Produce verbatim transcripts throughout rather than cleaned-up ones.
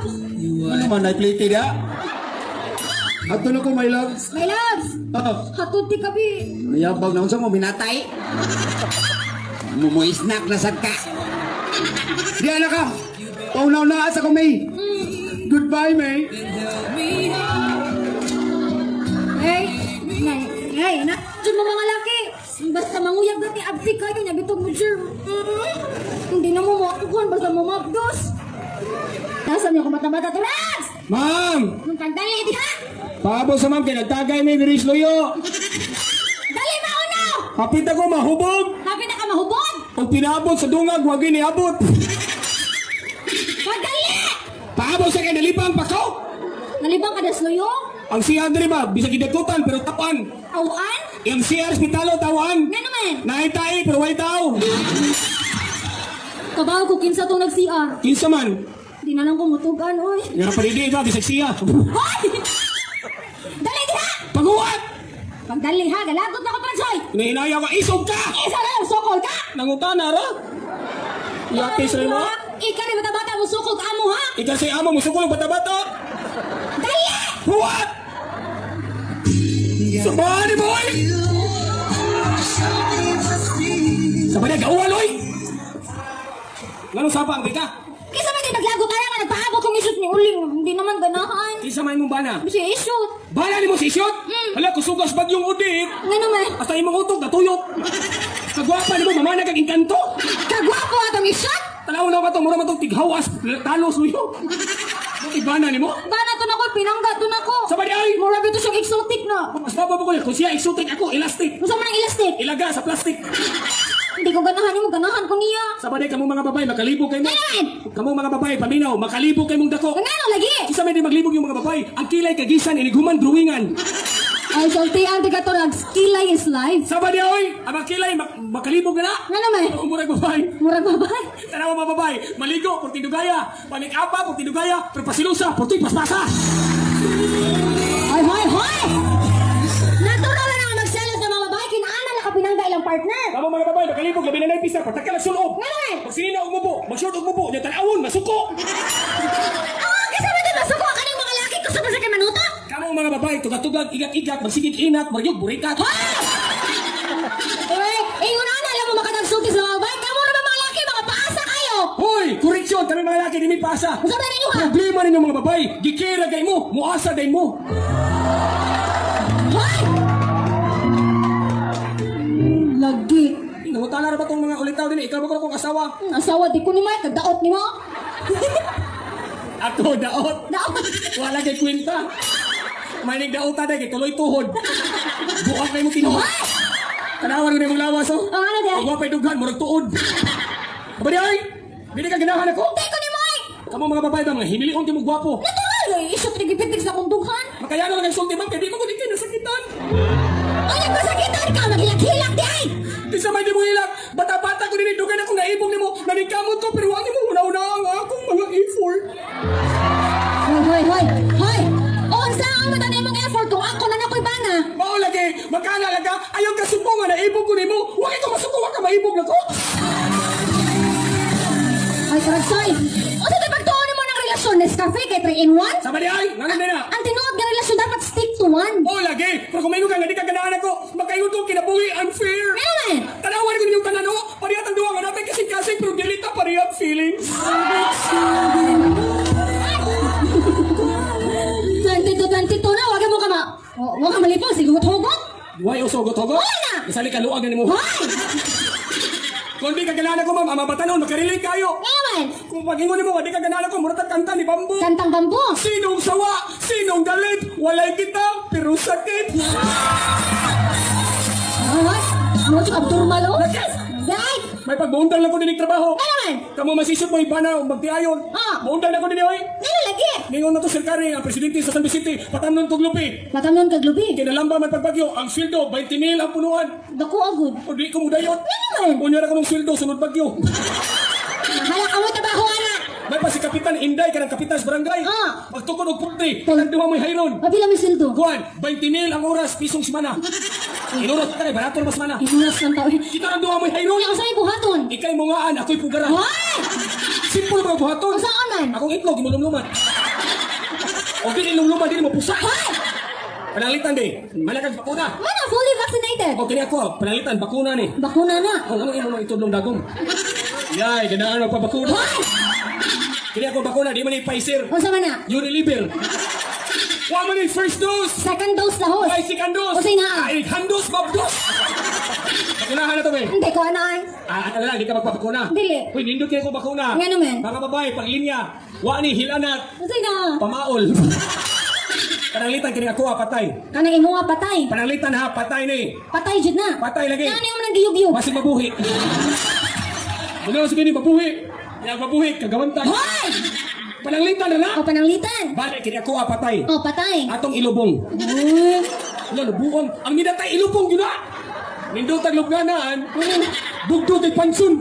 loves. Ano man, naipliti na? Ato na ko, my loves. My loves. Oo. Hatod ti kabi. Mayabag na unsa mo, binatay. Mumuisnak na sad ka. Di na ka. Paunaw-na sa ko, May. Goodbye, May. Hey, hey, hey, na, dyan mo mga laki. Basta manguyag dati abti kayo niya, bitog mo, sir. Hindi na mo makukuhan, basta mo mabdos. Nasaan niyo kung bata-bata to, Rags? Ma'am! Nung pagdali, di ha? Paabo sa ma'am, kinagtagay may biris loyo. Dali, mauno! Hapit ako mahubog. Happy na ka mahubog? Pag pinabot sa dungag, huwag iniabot. Pagdali! Paabo sa kinalipang pako. Nalibang ka dasloyo? Ang C R diri ba, bisag gidakutan pero tapan. Awan? Yung C R hospitalo tawan. Nga naman? Naitay pero way tao. Kabaw ko kinsa tong nag-C R. Kinsa man. Di na lang kumutugan, oy. Nga palidi ba, bisag siya. Hoy! Dali, di ha? Paguwat! Pagdali ha, galagot na ko, Transoy. Hinahinaya ka, isog ka! Isa na, sukol ka! Nangutana ra? Yatis rin mo? Ika rin bata-bata mo sukol ka mo, ha? Ikaw si amo mo sukol bata-bata. Dali! What? Sabani boy! Sabani gawal oy! Ngano sabang di ka? Kisa man di naglagot tayo nga nagpaabot kong isot ni Uling. Hindi naman ganahan. Kinsa man mong bana? Bisa isot. Bana ni mo si Isyot? Mm. Hala, kusugas bagyong udit. Nga naman. Hasta imong utog natuyok. Kagwapa ni mo mamana kag inkanto. Kagwapo atong isot. Tanaw na ka to, mura man tong tighawas, talos luyo. Bakit bana ni mo? Bana to na ko, pinangga to na ko. Sabani ay! Mura bito siyang exotic na. Mas baba po ko, kung siya exotic ako, elastic. Gusto mo ng elastic? Ilaga sa plastic. Hindi ko ganahan mo, ganahan ko niya. Sabani kamo mga babae, makalibog kayo mo. Ngayon! Kamo mga babae, paminaw, makalibog kayo mong dako. Ngano lagi? Isa may di maglibog yung mga babae, ang kilay kagisan, iniguman, drawingan. Ay, salty ang tiga to nag kilay is life. Sabani oy, ang mga kilay, mak makalibog na na. Nga naman. Umurag babae. Murag babay. Tanaw mga babae, maligo, porti dugaya. Panik-apa, porti dugaya. Pero pasilusa, porti paspasa. Hoy, hoy, hoy! Natural na nga magselos ng mga babae, kinaana na kapinangga ilang partner. Kamo mga babae, makalibog, labi na naipisa, patakal ang sulob. Nga naman. Pag sinina og mubo, mag-short og mubo, niya tanawon, masuko. Ah, kasi mo din masuko ka ng mga laki ko sa basa kay Manuto? Kamo mga babae, tugatugag, igat-igat, magsigit-inat, magyog, burikat. Ha! Eh, ingon na, alam mo makadagsulti sa mga babae, kamo naman mga laki, mga paasa kayo. Hoy, koreksyon, kami mga laki, di may pasa. Sabi ninyo ha? Problema ninyo mga babae, gikira kay mo, muasa day mo. Hoy! Lagi. Nangutana na ba itong mga ulitaw din? Ikaw ba ko akong asawa? Hmm, asawa, di ko ni Mike, kagdaot ni mo. Ako, daot. Daot. Wala kay kwenta. May nagdaota day, kay tuloy tuhod. Bukas kayo mo kinuha. Tanawan ko na yung lawas, oh. Ang ano din? Ang wapay dughan, murag tuod. Aba di ay! Bili ka ganahan ako? Di ko ni Mike. Kamu mga babae ba, mga himilion kayo mong gwapo. Natural, eh, isot rigipitig sa kundughan. Makaya na lang ang sulti man, kaya di mo ko din kayo nasakitan. Ay, nagpasakitan ka, maghilak-hilak di ay. Di sa may di mo hilak, bata-bata ko dinidugan akong naibong ni mo, naningkamot ko, pero wagi mo una-una ang akong mga effort. Hoy, hoy, hoy, hoy! O, saan ang mata na imong effort kung ako na nako'y bana? Mao lagi, magkakalaga, ayaw ka suko nga naibog ko ni mo, huwag ito masuko, wag ka maibog na ko. Ay, Karagsoy! O, sa pagtuon mo ng relasyon, Nescafe kay three in one? Sama di ay, nangan din na. Ang tinuod nga relasyon dapat stick to one. Oo lagi, pero kung mayroon ka nga di ka ganahan ako, magkaingon ko kinabuhi, unfair. Ngayon! Tanawan ko ninyong tanan, oh, pariyat ang duwa nga natin kasing-kasing, pero dilita pariyat feelings. twenty-two, twenty-two na, wag mo ka ma... O, wag ka malipong, sigot-hugot. Why o sogot-hogot? Wala na! Isali ka luag ni mo. Hoy! Kung di ka ganahan ako, ma'am, ama batanon, magkarelate kayo. Ngayon! Kung pag-ingon mo, di ka ganahan ako, muratag kanta ni Bambo. Kantang bambu. Sinong sawa? Sinong galit? Walay kita, pero sakit. Ay, ano siya abnormal o? Lakas! Dahil! May pagbuundang lang ko din trabaho. Ngayon! Kamu masisip mo iba na magtiayon. Ah. Buundang na ko din oy. Ngayon lagi! Ningon na to Sir Kari, ang presidente sa San Vicente, patamnon tog lupi. Matamnon kag lubi. Kinalamba man pagbagyo, ang sweldo twenty mil ang punuan. Dako agud. O di ko mudayot. Ngayon! Kunya ra ko ng sweldo sunod bagyo. Mahala ka mo trabaho, ana! May pa si Kapitan Inday kanang kapitan sa barangay. Ah. Magtukod og puti, kanang duha mo'y hayron. Mabila may sildo. Kuan, twenty mil ang oras, pisong semana. Inurot ka na, barato na mas mana. Imunas ng tao. Kita nang duha mo'y hayron. Ang sa'yo buhaton. Ikay mo nga an, ako'y pugara. Hoy! Simple mga buhaton. Ang saan na? man? Akong itlog, yung lumluman. O di lumluman, di mo pusa. Hoy! Panalitan di. Malakag bakuna. Mana fully vaccinated? O kini ako, panalitan, bakuna ni. Bakuna na. O ano yung mga itudlong dagong? Yay, ganaan magpabakuna. Hoy! Kini ako bakuna, di man ni Pfizer. Unsa man na? Unilever. Wa man ni first dose. Second dose lahos. Ay, second dose. O sina? Ay, handos, mabdos. Bakunahan na to, be. Hindi ko ana ay. Ah, ano lang, di ka magpapakuna. Dili. Uy, nindot kayo ko bakuna. Nga naman. Mga babae, paglinya. Wa ni hilanat. Unsa na? Pamaol. Pananglitan kini ako, ah, patay. Kanang imo nga patay. Pananglitan ha, patay ni. Patay jud na. Patay lagi. Ano yung nagiyog-yog? Masih mabuhi. Ano sa kini mabuhi? Yang mabuhi, kagawantan. Hoy! Pananglitan na na. O pananglitan. Balik, kini ako, ah, patay. O patay. Atong ilubong. Uy. Wala, lubuon. Ang minatay ilubong yun na. Nindot ang lubganaan. Bugdot ay pansun.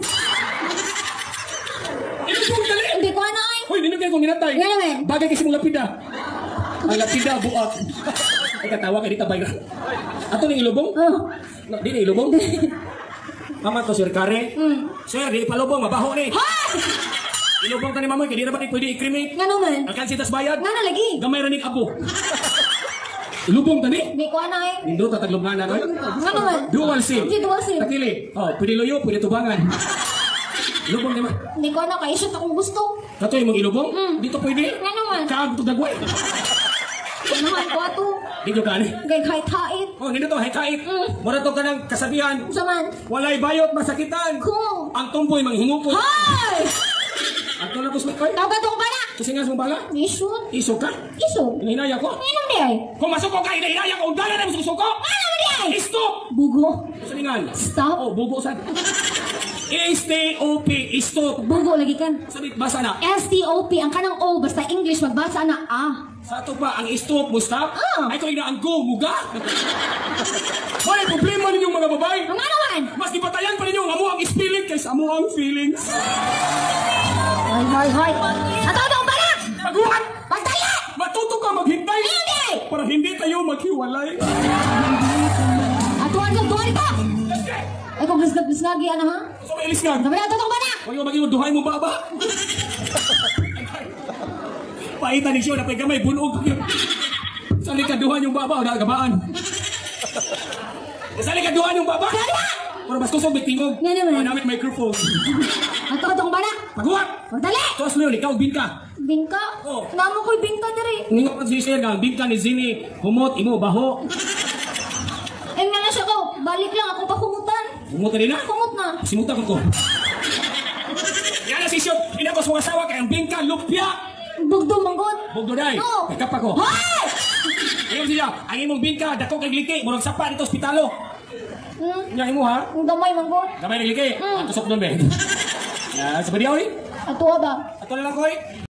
Ilubong dali. Hindi ko ana ay. Hoy, nindot kayo kung minatay. Nga naman. Bagay kasi mong lapida. Ang lapida, buak. Ay, katawa ka dito, bayra. Ato ning ilubong? Oh. No, di na ilubong? Mama to, Sir Kare. Mm. Sir, di palubong, mabaho ni. Hoy! Ilubong ka ni mamoy, kaya di naman pwede i-cremate. Nga naman. Alkansi tas bayad. Nga na lagi. Gamay ranig abo. Ilubong tani. Hindi ko ana ay. Nindot at taglubngan na. Nga naman. Dual SIM. Hindi dual SIM. Takili. Oh, pwede loyo, pwede tubangan. Ilubong naman. Hindi ko ana kay shoot akong gusto. Kato yung mga ilubong? Mm. Dito pwede? Nga naman. Kaag ito dagway. Ano naman ko ato. Dito ka ni. Gay kahit hait. Oh, hindi to, hekait. Mm. Mura to ka ng kasabihan. Unsa man? Walay bayot, masakitan. Kung. Ang tumboy, manghingupot. Hoy! Ang tulad ko sa koy. Tawag ka ba na? Kasi nga sa bala. Ni shoot. Iso ka. Iso. Hinahinaya ko. Ano di ay? Kung masuko ka, hinahinaya ko. Undala na mo suko. Ano di ay? Stop! Bugo. Salingan. Stop. Oh, bubo sa. S T O P. Stop. Bugo lagi kan. Sabit, basa na. S T O P ang kanang O basta English magbasa na ah. Sa ato pa, ang stop mo stop? Ah. Ay, kung inaan ko, muga. Wala problema ninyong mga babae. Ang ano man? Mas gibatayan pa ninyo ang amo ang spelling kaysa amo ang feelings. Hoy, hoy, hoy. Ato daw ba na? Taguan! Pagtaya! Matuto ka maghintay Hindi! para hindi tayo maghiwalay. Ato ano doon ito? Ay kung glisgag-glisgagi ano ha? So, may ilis nga. Sabi na, tutok ba na? Huwag yung maging duhay mo baba. Paitan ni siya, napay kamay, bunog. Sa likaduhan yung baba, o nakagabaan. Sa likaduhan yung baba. Sabi na! Pero mas kusog, may tingog. Nga naman. May namit microphone. Ato atong ba na? Paghuwat! Pagtali! Tuwas mo yun, ikaw, bingka. Bingka? Oh. Namo ko'y bingka diri. Ningo ka si Sir, ang bingka ni Zini, humot, imo, baho. Eh nga na siya ko, balik lang ako pa kumutan. Humot na rin na. Kumut na. Simuta ko ko. Yan na si Siyot, hindi ako sa asawa kay ang bingka, lupya. Bugdo manggod. Bugdo day, No. kakap ako. Hoy! Ayun siya, ang imong bingka, dako kay gliki, murag sapa dito ospitalo. Hmm? Yang imo ha? Ang damay manggod. Gamay na gliki, Mm. ang tusok doon be. Ya, seperti apa ni? Ato ba? Ato na lang ko eh.